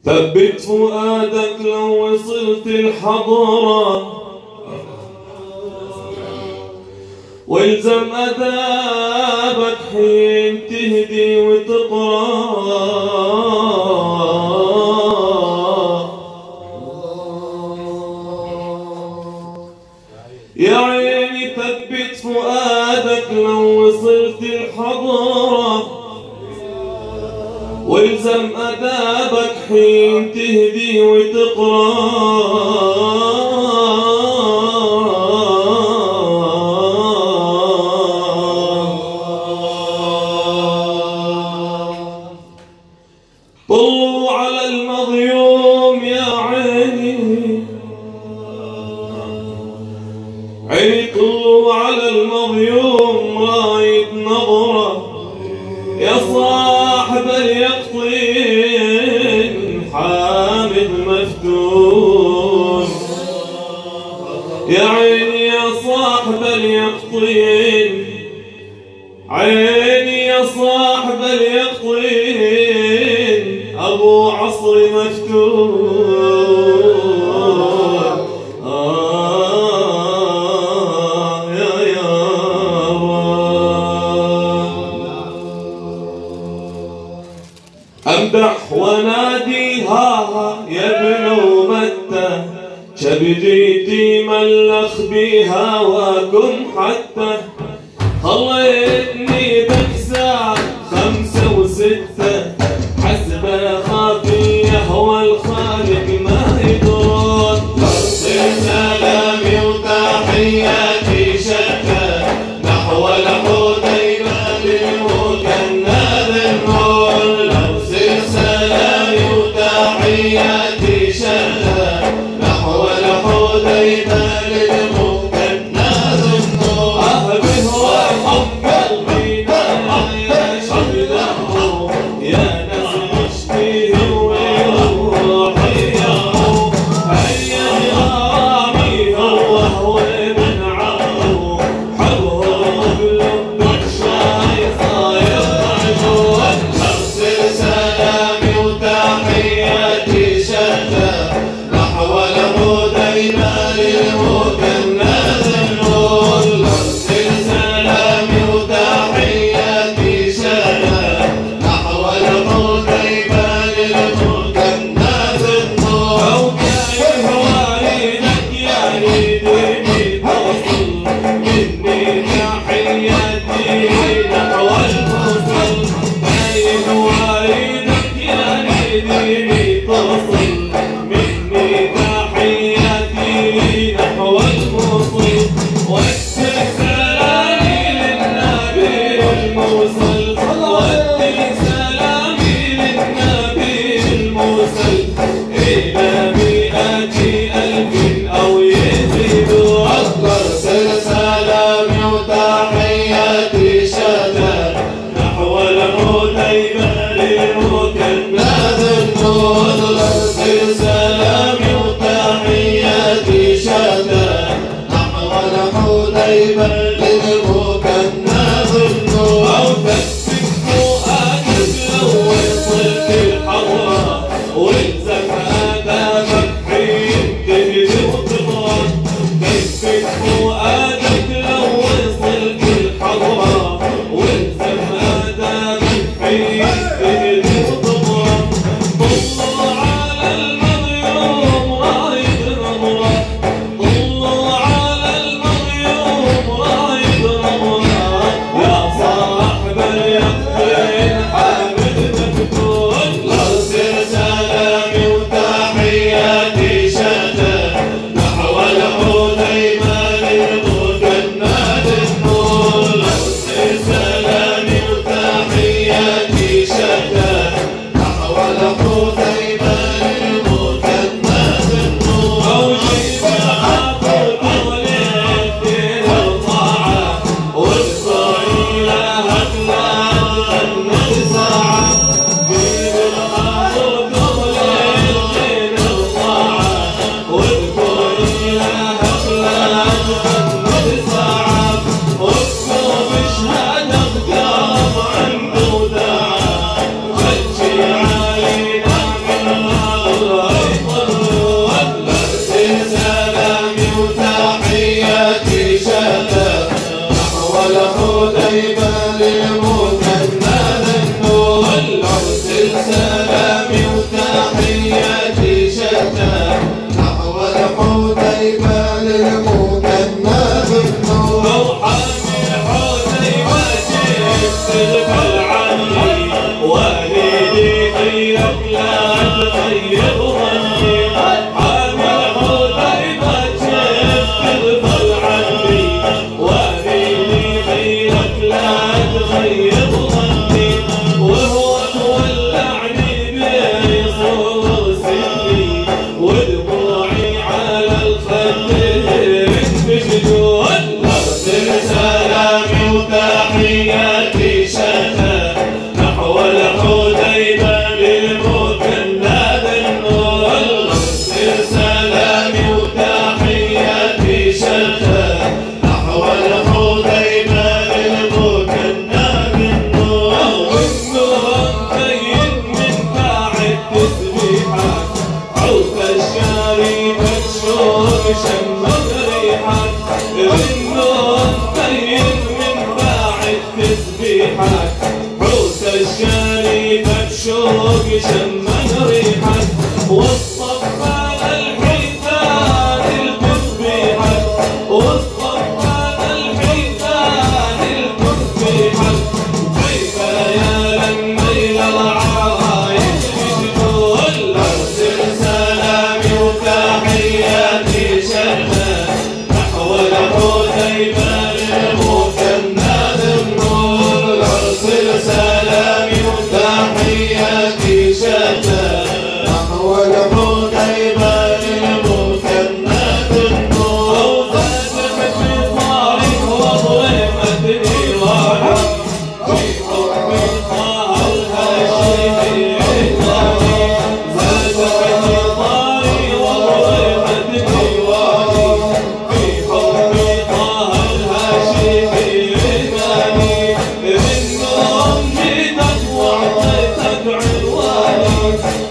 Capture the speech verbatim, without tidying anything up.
ثبت فؤادك لو وصلت الحضرة، والزم أدابك حين تهدي وتقرأ. يا عيني ثبت فؤادك لو وصلت الحضرة، والزم أدابك حين تهدي وتقرأ. طلوا على المظلوم يا عيني، عيني طلوا على المظلوم رايد نظرة. يا صاحب اليقطين حامد مفتون، يا عيني يا صاحب اليقطين، عيني يا صاحب اليقطين أبو عصر مفتون. آه يا يابا أمدح ونادي ها يا ابن متى، شبجيتي ملخ بها وكن حتى. خليتني بكسار خمسة وستة، حسب خافي يهوى الخالق ما يدرون. أرسل سلامي وتحياتي شتى نحو الحديبة للمكنى ذنون. أرسل سلامي وتحياتي شتى نحو الحديبة للمكنى ذنون. أهبه وحبه سلامي وتحياتي شتى نحو الحديبة للمكنى بالنور. روحاني حديبة جيت تغفل عني والدي خيرك لا تغير ظني. روحاني حديبة جيت تغفل عني والدي خيرك لا تغير ظني. وهو تولعني بصور سني ودموعي على الخد بجدود. ارسل سلامي وتحياتي شتى نحو الحديبة للمكنى بالنور. ارسل سلامي وتحياتي شتى نحو الحديبة للمكنى بالنور. والنور مبين من بعد تسبيحك عود الشريف الشوق شمت ريحك. والنور مبين من بعد تسبيحك عود الشريف الشوق شمت ريحك. والصفا الحيتان التسبيحك والصفا الحيتان التسبيحك. كيف يا لميل العرايش بجدول. ارسل سلامي وتحياتي شتى نحو الحديبة للمكنى بالنور. ارسل سلامي وتحياتي شتى نحو الحديبة للمكنى بالنور. وزادت بصاري وظلمتني وعي في حب طه الهاشمي الثاني. زادت بصاري وظلمتني وعي في حب طه الهاشمي الثاني. من أمي تقوى تدعو الوالي